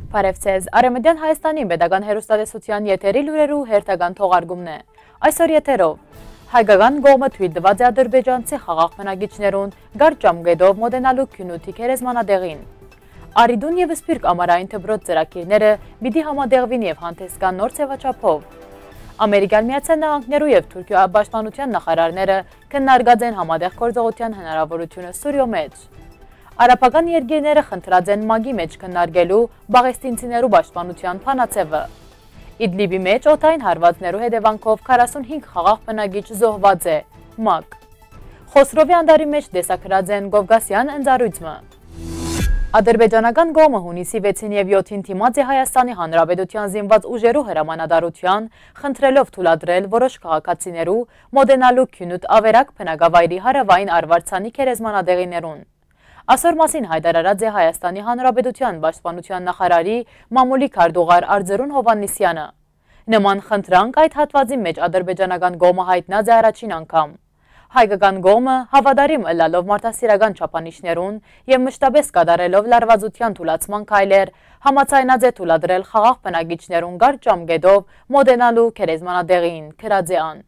Բարևձեզ, Արևմտյան Հայաստանի Պետական հեռուստատեսության եթերի լուրերու հերթական թողարկումն է։ Այսօր եթերով հայկական կողմը թույլ տված է ադրբեջանցի խաղաղ բնակիչներուն գարշ ժամկետով մոտենալու Քյունութի քերեզմանատեղին։ Արիդուն և Սպիրկ ամառային դպրոց ծրագիրները պիտի համատեղվին և հանդես գան նոր ձևաչափով։ Ամերիկյան Միացյալ Նահանգներու և Թուրքիա պաշտպանության նախարարները քննարկած են համատեղ գործողության հնարավորությունը Սուրիո մեջ։ Արաբական երկիրները խնդրած են ՄԱԿ-ի մեջ քննարկելու բաղեստինցիներու պաշտպանության փանացևը։ Իդլիբի մեջ օդային հարվածներու հետևանքով 45 խաղաղ բնակիչ զոհված է, ՄԱԿ։ Խոսրովի անդարի մեջ տեսակրած են Կովկասյան ընձառյուծը։ Ադրբեջանական կողմը հունիսի 6-ին և 7-ին դիմաց է Հայաստանի Հանրապետության զինված ուժերու հրամանատարության, խնդրելով թույլատրել որոշ քաղաքացիներու մոտենալու Քյունութ ավերակ բնակավայրի հարավային Արվարձանի քերեզմանատեղիներուն։ Այսօր մասին հայտարարած է Հայաստանի Հանրապետության պաշտպանության նախարարի մամուլի քարտուղար Արձերուն Հովհաննիսյանը։ Նման խնդրանք այդ հատվածի մեջ ադրբեջանական կողմը հայտնած է առաջին անգամ։ Հայկական կողմը հավատարիմ ըլլալով մարդասիրական չափանիշներուն և մշտապես կատարելով լարվածության թուլացման քայլեր համաձայնած է թույլատրել խաղաղ բնակիչներուն գարշ ժամկետով մոտենալու քերեզմանատեղին, գրած է ան։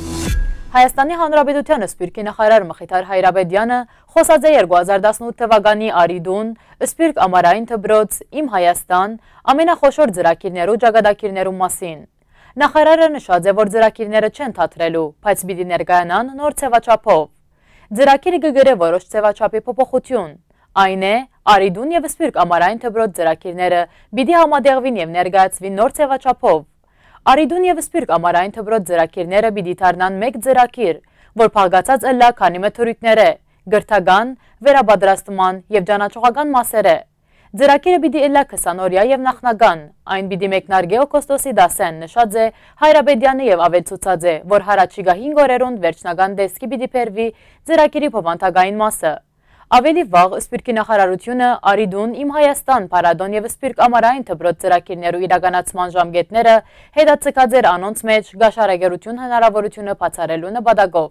Հայաստանի Հանրապետության Սպիրկի նախարար Մխիթար Հայրապետյանը խոսած է 2018 թվականի Արիդուն Սպիրկ ամառային դպրոց «Իմ Հայաստան» ամենախոշոր ծրագիրներու ճակատագիրներու մասին։ Նախարարը նշած է, որ ծրագիրները չեն թատրելու, բայց պիտի ներկայանան նոր ձևաչափով։ Ծրագիրը կգրե որոշ ձևաչափի փոփոխություն։ Այն է, Արիդուն և Սպիրկ ամառային դպրոց ծրագիրները պիտի համատեղվին և ներկայացվին նոր ձևաչափով։ Արիդուն և Սպիրկ ամառային դպրոց ծրագիրները պիտի դառնան մեկ ծրագիր, որ փակացած ըլլա քանի մեթորիկներ է, գրթական, վերապատրաստման և ճանաչողական մասեր է։ Ծրագիրը պիտի ըլլա 20-օրյա և նախնական, այն պիտի մեկնարկե օգոստոսի 10-ին, նշած է Հայրապետյանը և ավելցուցած է, որ հառաջիկա 5 օրերուն վերջնական տեսքի պիտի բերվի ծրագիրի փոխանցագային մասը։ Ավելի վաղ Սպիրկի նախարարությունը Արիդուն, «Իմ Հայաստան» փառատոն և Սպիրկ ամառային դպրոց ծրագիրներու իրականացման ժամկետները հետաձգած էր անոնց մեջ գաշարագերություն հնարավորությունը բացառելու նպատակով։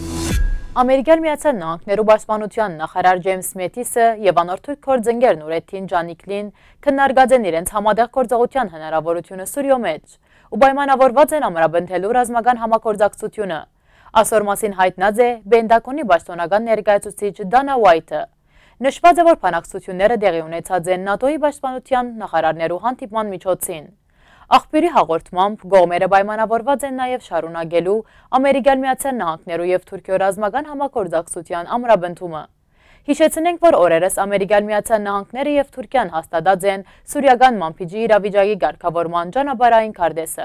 Ամերիկյան Միացյալ Նահանգներու պաշտպանության նախարար Ջեյմս Մեթիսը և անոր թուրք գործընկեր Նուրեթին Ջանիկլին քննարկած են իրենց համատեղ գործողության հնարավորությունը Սուրիո մեջ ու պայմանավորված են ամրապնդելու ռազմական համագործակցությունը։ Այսօր մասին հայտնած է Պենտագոնի պաշտոնական ներկայացուցիչ Դանա Ուայթը։ Նշված է, որ բանակցությունները տեղի ունեցած են ՆԱՏՕ-ի պաշտպանության նախարարներու հանդիպման միջոցին։ Աղբյուրի հաղորդմամբ կողմերը պայմանավորված են նաև շարունակելու Ամերիկյան Միացյալ Նահանգներու և Թուրքիո ռազմական համագործակցության ամրապնդումը։ Հիշեցնենք, որ օրերս Ամերիկյան Միացյալ Նահանգները և Թուրքիան հաստատած են Սուրիական մանփիջի իրավիճակի կարգավորման ճանապարհային քարտեզը։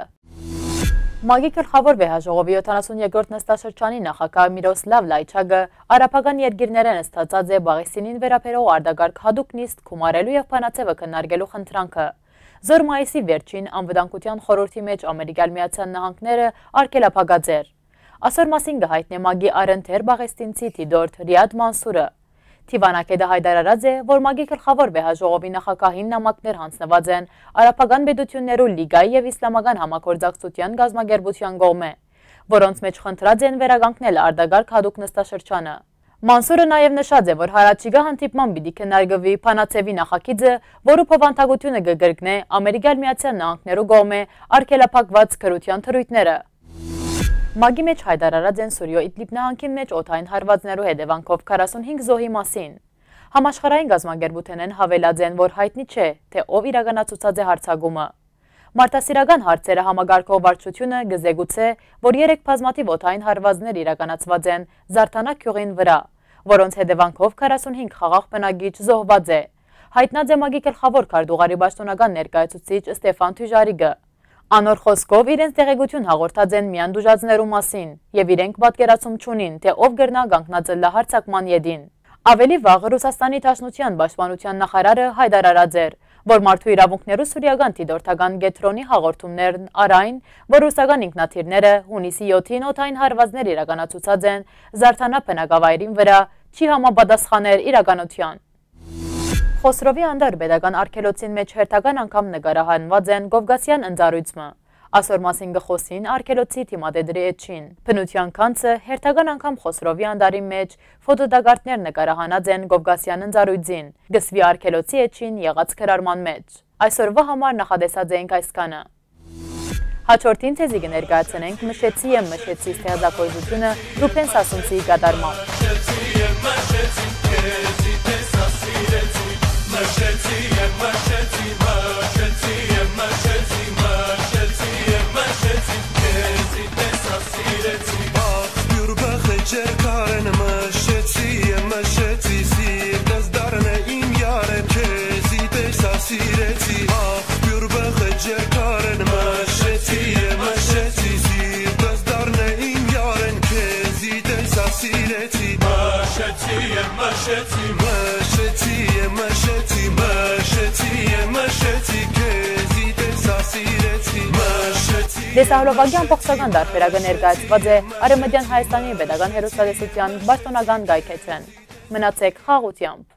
ՄԱԿ-ի գլխավոր վեհաժողովի 72-րդ նստաշրջանի նախագահ Միրոսլավ Լայչակը արաբական երկիրները նստածած է Բաղեստինին վերաբերող արտակարգ հատուկ նիստ գումարելու և բանացևը քննարկելու խնդրանքը։ Զոր մայիսի վերջին անվտանգության խորհրդի մեջ Ամերիկյան Միացյալ Նահանգները արգելափակած էր։ Այսօր մասին կհայտնի ՄԱԿ-ի առընթեր բաղեստինցի դիտորդ Ռիադ Մանսուրը։ Թիվանակետը հայտարարած է, որ ՄԱԿ-ի գլխավոր վեհաժողովի նախագահին նամակներ հանձնված են Արաբական պետություններու լիգայի և իսլամական համագործակցության կազմակերպության կողմէ, որոնց մեջ խնդրած են վերականգնել արտակարգ հատուկ նստաշրջանը։ Մանսուրը նաև նշած է, որ հառաջիկա հանդիպման պիտի քննարկվի բանացևի նախագիծը, որու փոխանցությունը կկրկնե Ամերիկյան Միացյալ Նահանգներու կողմէ արգելափակված քրության թրույթները։ ՄԱԿ-ի մեջ հայտարարած են Սուրիո Իդլիբ նահանգի մեջ օդային հարվածներու հետևանքով 45 զոհի մասին։ Համաշխարհային կազմակերպություններն հավելած են, որ հայտնի չէ, թե ով իրականացուցած է հարձակումը։ Մարդասիրական հարցերը համագարկող վարչությունը կզեկուցե, որ 3 բազմաթիվ օդային հարվածներ իրականացված են Զարթանա գյուղին վրա, որոնց հետևանքով 45 խաղաղ բնակիչ զոհված է։ Հայտնած է ՄԱԿ-ի գլխավոր քարտուղարի պաշտոնական ներկայացուցիչ Ստեֆան Դյուժարիկը։ Անոր խոսքով իրենց տեղեկություն հաղորդած են միան դժուժածներու մասին և իրենք պատկերացում չունին, թե ով կրնա կանգնած ըլլա հարձակման ետին։ Ավելի վաղ Ռուսաստանի Դաշնության պաշտպանության նախարարը հայտարարած էր, որ մարդու իրավունքներու սուրիական դիտորդական կենտրոնի հաղորդումներն արայն, որ ռուսական ինքնաթիռները հունիսի 7-ին օդային հարվածներ իրականացուցած են Զարթանա բնակավայրին վրա, չի համապատասխաներ իրականության։ Խոսրովի անդար պետական արգելոցին մեջ հերթական անգամ նկարահանված են Կովկասյան ընձառյուծը։ Այսօր մասին կխոսին արգելոցի թիմադեդրի էջին։ Բնության կանցը հերթական անգամ Խոսրովի անդարի մեջ ֆոտոտակարդներ նկարահանած են Կովկասյան ընձառյուծին, գսվի արգելոցի էջին եղած քրարման մեջ։ Այսօրվա համար նախադեսած էինք այսքանը։ Հաջորդին ցեզի կներկայացնենք Մշեցի եմ Մշեցի ստեղծագործությունը Ռուբեն Սասունցիի կատարմամբ։ Դեսահոլովակյան փոխսական դարբերակը ներկայացված է Արևմտյան Հայաստանի Պետական Հեռուստատեսության պաշտոնական կայքէջեն։ Մնացեք խաղաղությամբ։